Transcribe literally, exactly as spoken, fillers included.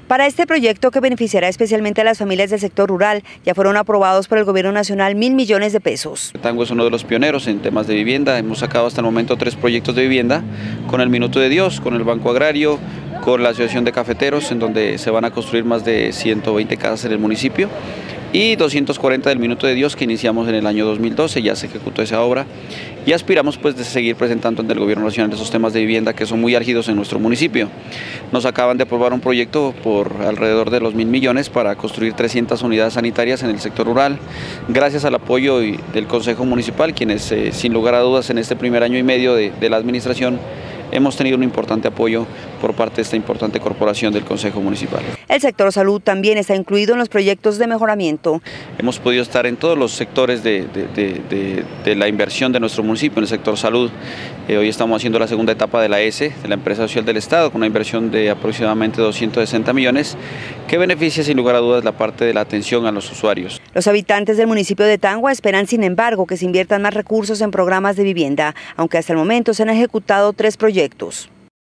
Para este proyecto, que beneficiará especialmente a las familias del sector rural, ya fueron aprobados por el Gobierno Nacional mil millones de pesos. Tango es uno de los pioneros en temas de vivienda. Hemos sacado hasta el momento tres proyectos de vivienda con el Minuto de Dios, con el Banco Agrario, con la Asociación de Cafeteros, en donde se van a construir más de ciento veinte casas en el municipio, y doscientos cuarenta del Minuto de Dios, que iniciamos en el año dos mil doce, ya se ejecutó esa obra, y aspiramos pues de seguir presentando ante el Gobierno Nacional esos temas de vivienda que son muy álgidos en nuestro municipio. Nos acaban de aprobar un proyecto por alrededor de los mil millones para construir trescientas unidades sanitarias en el sector rural, gracias al apoyo del Consejo Municipal, quienes eh, sin lugar a dudas en este primer año y medio de, de la administración hemos tenido un importante apoyo por parte de esta importante corporación del Consejo Municipal. El sector salud también está incluido en los proyectos de mejoramiento. Hemos podido estar en todos los sectores de, de, de, de, de la inversión de nuestro municipio, en el sector salud. Eh, hoy estamos haciendo la segunda etapa de la E S E, de la Empresa Social del Estado, con una inversión de aproximadamente doscientos sesenta millones, que beneficia sin lugar a dudas la parte de la atención a los usuarios. Los habitantes del municipio de Tangua esperan, sin embargo, que se inviertan más recursos en programas de vivienda, aunque hasta el momento se han ejecutado tres proyectos.